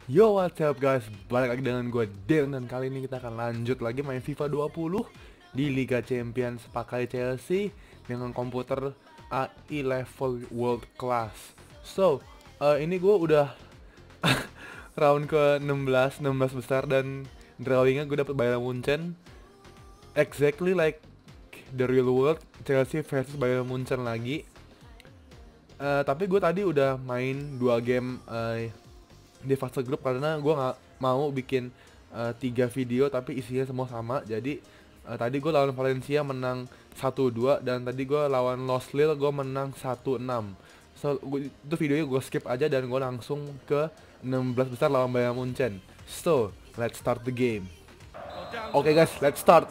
Yo, what's up guys, balik lagi dengan gue Darren, dan kali ini kita akan lanjut lagi main FIFA 20 di Liga Champions pakai Chelsea dengan komputer AI level world class. So, ini gue udah round ke 16 besar, dan drawingnya gue dapet Bayern Munchen, exactly like the real world, Chelsea versus Bayern Munchen lagi. Tapi gue tadi udah main 2 game di fase grup karena gue nggak mau bikin 3 video tapi isinya semua sama. Jadi tadi gue lawan Valencia menang 1-2, dan tadi gue lawan Lost Lille gue menang 1-6. So itu videonya gue skip aja dan gue langsung ke 16 besar lawan Bayern Munchen. So let's start the game. Okay guys, let's start.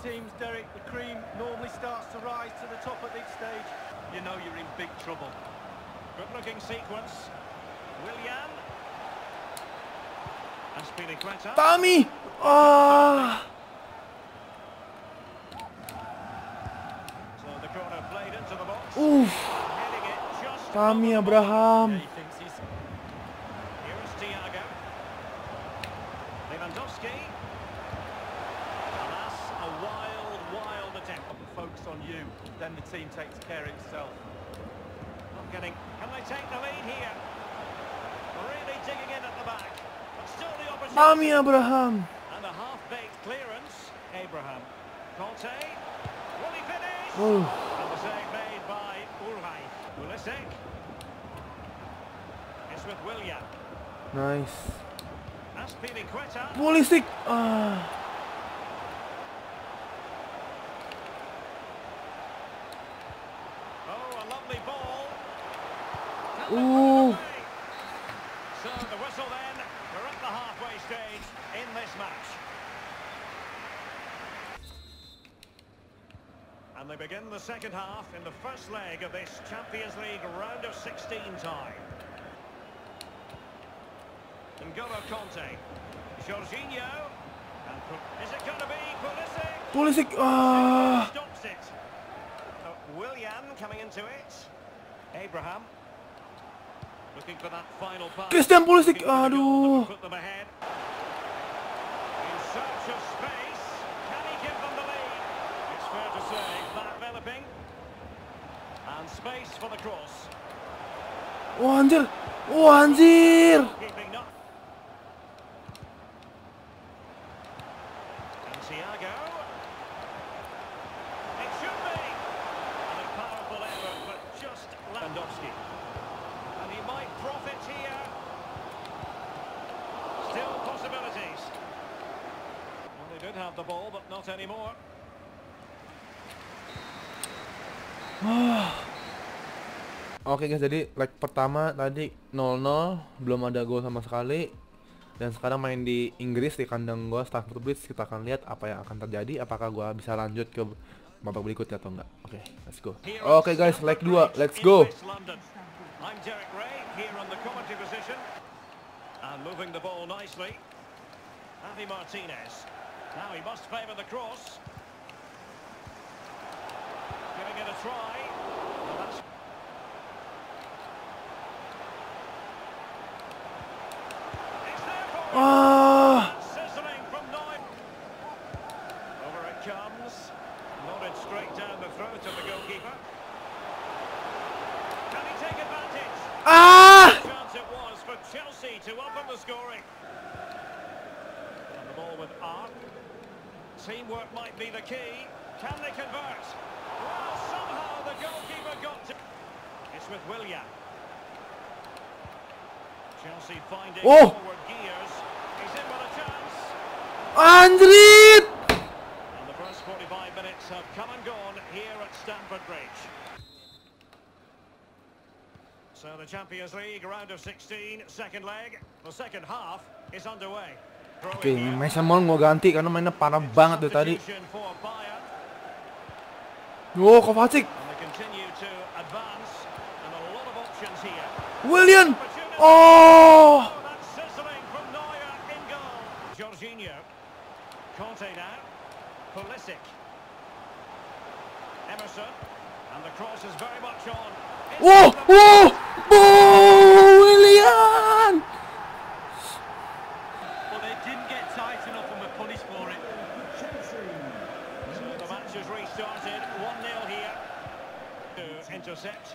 Tami! Tami Abraham. Focus on you, then the team takes care of itself. Not getting. Can they take the lead here? Really digging in at the back. But still the opportunity. Tami Abraham. And a half-baked clearance. Abraham. Conte. Will he finish? Oh. And the save made by Ulreich. Pulisic. It's with Willian. Nice. Azpilicueta. Pulisic. So the whistle then, we're at the halfway stage in this match. And they begin the second half in the first leg of this Champions League round of 16 tie. N'Golo Conte, Jorginho, and is it going to be Pulisic? Pulisic. Stops it. Willian coming into it. Abraham. Looking for that final pass. Christian Pulisic. Aduh. Put them ahead. In search of space. Can he give them the lead? It's fair to say that developing. And space for the cross. Wah, anjir. Wah, anjir. Keeping up. And Thiago. It should be. And a powerful effort, but just Lewandowski. And he might profit here. Still possibilities. Well, they did have the ball, but not anymore. Oke guys, jadi leg pertama tadi 0-0, belum ada gol sama sekali. Dan sekarang main di Inggris, di kandang gua Stamford Bridge. Kita akan lihat apa yang akan terjadi, apakah gua bisa lanjut ke babak berikutnya atau enggak. Oke, let's go. Oke guys, leg 2, let's go. I'm Derek Ray here on the commentary position. And moving the ball nicely. Javi Martinez. Now he must favour the cross. Giving it a try. Well, that's... It's there for him. Sizzling from Neuer. Over it comes. Nodded straight down the throat of the goalkeeper. Can he take advantage? Chance it was for Chelsea to open the scoring. And the ball with Arp. Teamwork might be the key. Can they convert? Well, somehow the goalkeeper got to... It's with Willian. Chelsea finding forward gears. He's in with a chance. Anjrit. And the first 45 minutes have come and gone here at Stamford Bridge. So the Champions League round of 16, second leg. The second half is underway. Oke, Mason Mount mau ganti karena mainnya parah banget dari tadi. Wow, Kovacic. Willian. Oh. Jorginho. Conte now. Pulisic. Emerson. And the cross is very much on. Wow, Willian. straight enough and we're punished for it. So the match has restarted. 1-0 here to intercept.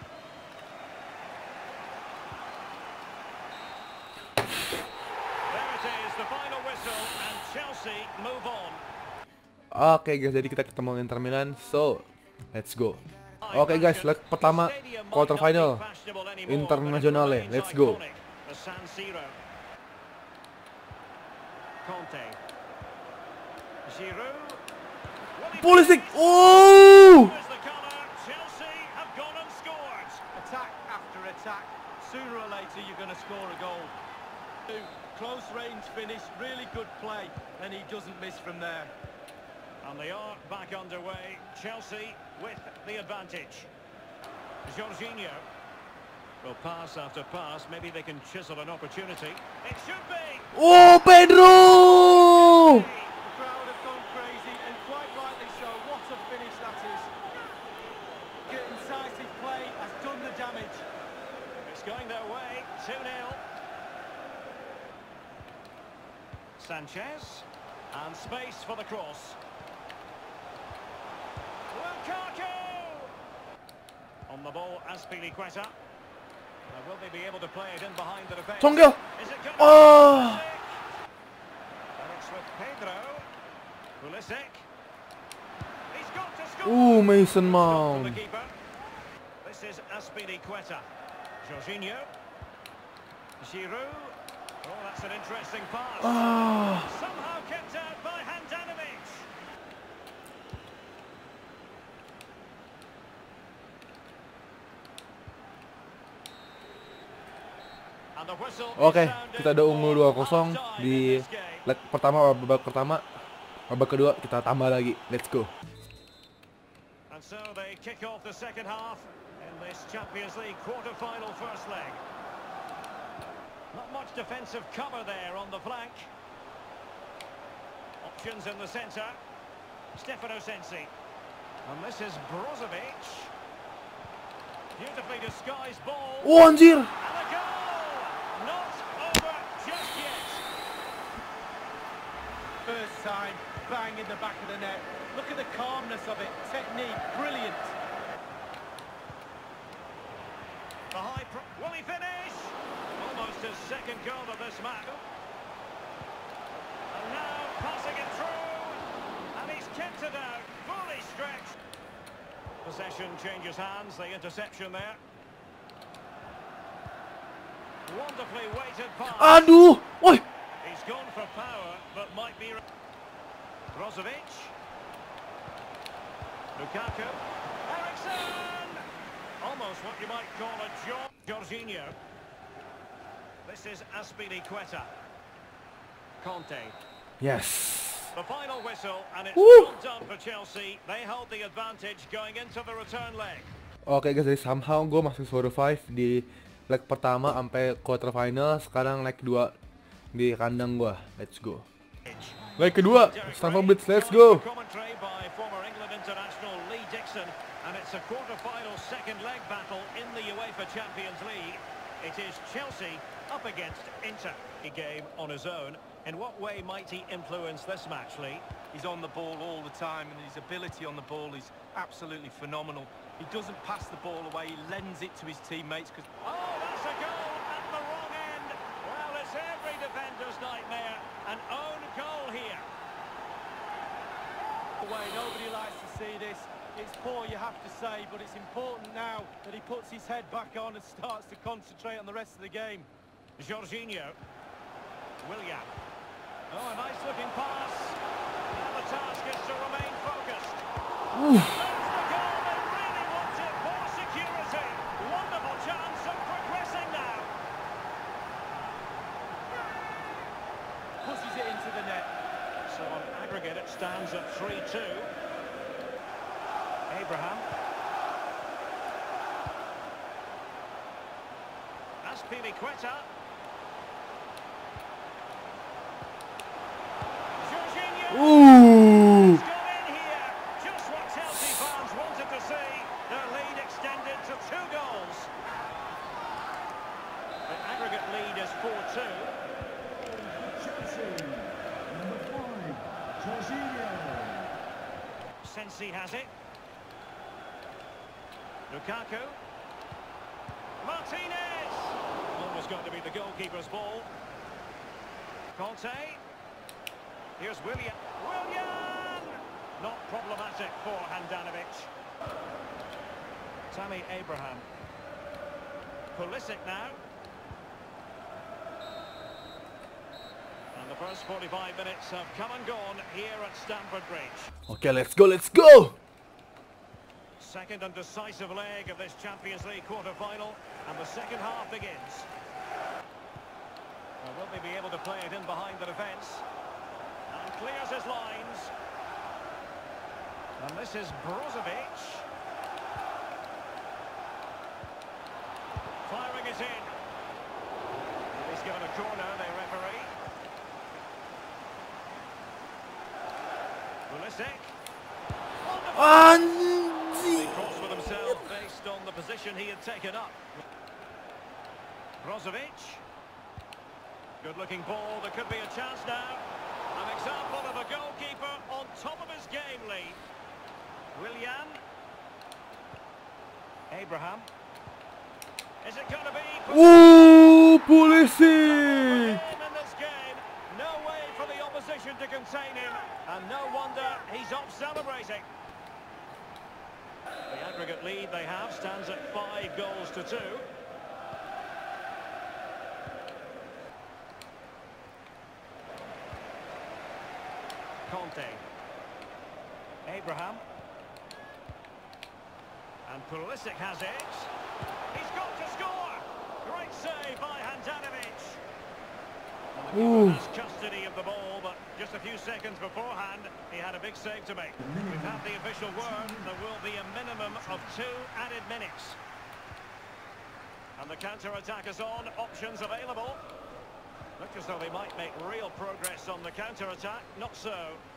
There it is, the final whistle, and Chelsea move on. Oke guys, jadi kita ketemu Inter Milan, so let's go. Oke guys, leg pertama quarter final Internazionale, let's go. The San Siro. Conte. Giroud. Pulisic. Oh! Here's the corner. Chelsea have gone and scored. Attack after attack. Sooner or later you're going to score a goal. Close range finish, really good play, and he doesn't miss from there. And they are back underway. Chelsea with the advantage. Jorginho. Well, pass after pass. Maybe they can chisel an opportunity. It should be. Oh, Pedro! The crowd have gone crazy, and quite rightly so. What a finish that is. Good incisive play has done the damage. It's going their way. 2-0. Sanchez. And space for the cross. Lukaku! On the ball, Azpilicueta. Now, will they be able to play it in behind the defence? Songgil. Is it going Oh! And it's with Pedro. Pulisic. He's got to score. Mason From Mount. the keeper. This is Azpilicueta. Jorginho. Giroud. Oh, that's an interesting pass. Somehow kept out by Handanovic. And the whistle is Oke, sounded kita udah unggul for 2-0 half-time di in this game. leg pertama, babak pertama. Babak kedua kita tambah lagi. Let's go. And so they kick off the second half in this Champions League quarter-final first leg. Not much defensive cover there on the flank. Options in the centre. Stefano Sensi. And this is Brozovic. Beautifully disguised ball. Oh, anjir. And a goal! Not over just yet. First time, bang in the back of the net. Look at the calmness of it. Technique, brilliant. The high will he finish? Almost his second goal of this match. And now passing it through. And he's kept it out. Fully stretched. Possession changes hands. The interception there. Wonderfully weighted pass. Aduh. Woi. He's gone for power, but might be... Brozovic. Lukaku. Eriksen! Almost what you might call a Jorginho. This is Azpilicueta. Conte. Yes. The final whistle, and it's Woo! all done for Chelsea. They hold the advantage going into the return leg. Oke guys, jadi somehow gue masih survive di leg pertama sampai quarter final. Sekarang leg 2 di kandang gue. Let's go. Leg kedua, Stamford Bridge, let's go. Commentary by former England international Lee Dixon, and it's a quarter-final second leg battle in the UEFA Champions League. It is Chelsea up against Inter. A game on his own. In what way might he influence this match, Lee? He's on the ball all the time, and his ability on the ball is absolutely phenomenal. He doesn't pass the ball away, he lends it to his teammates. Oh, that's a goal at the wrong end. Well, it's every defender's nightmare. An own goal here. Nobody likes to see this. It's poor, you have to say, but it's important now that he puts his head back on and starts to concentrate on the rest of the game. Jorginho. William. Oh, a nice-looking pass. And the task is to remain focused. That's the goal they really wanted. More security. Wonderful chance of progressing now. Pushes it into the net. So on aggregate, it stands at 3-2. Abraham. Azpilicueta. Jorginho. Ooh. It's gone in here. Just what Chelsea fans wanted to see. Their lead extended to 2 goals. The aggregate lead is 4-2. Sensi has it. Lukaku. Martinez! Almost going to be the goalkeeper's ball. Conte. Here's Willian. Willian! Not problematic for Handanovic. Tammy Abraham. Pulisic now. And the first 45 minutes have come and gone here at Stamford Bridge. Okay, let's go, let's go! Second and decisive leg of this Champions League quarter-final, and the second half begins. Well, will they be able to play it in behind the defence? And clears his lines. And this is Brozovic. Firing it in. He's given a corner, the referee. Pulisic. He crossed with himself based on the position he had taken up. Brozovic. Good-looking ball. There could be a chance now. An example of a goalkeeper on top of his game lead. Willian. Abraham. Is it going to be? Ooh, Pulisic! In this game, no way for the opposition to contain him, and no wonder he's off celebrating. The aggregate lead they have stands at 5 goals to 2. Conte. Abraham. And Pulisic has it. He's got to score! Great save by Handanovic. And the keeper has custody of the ball, but just a few seconds beforehand, he had a big save to make. We've had the official word. There will be a minimum of 2 added minutes. And the counter-attack is on. Options available. Looks as though they might make real progress on the counter-attack. Not so.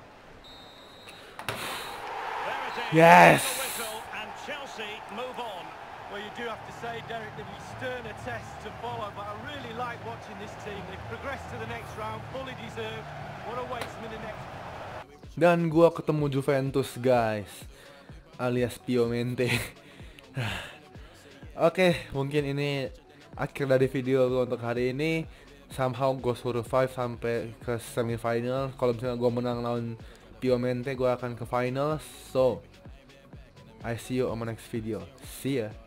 There it is. Yes! The whistle, and Chelsea move on. Well, you do have to say, Derek, there'll be sterner tests to follow, but I really like watching this team. They've progressed to the next round, fully deserved. What awaits them in the next... Dan gua ketemu Juventus, guys, alias Piemonte. Oke, mungkin ini akhir dari video gua untuk hari ini. Somehow gua survive sampai ke semifinal. Kalau misalnya gua menang lawan Piemonte, gua akan ke final. So, I see you on my next video. See ya.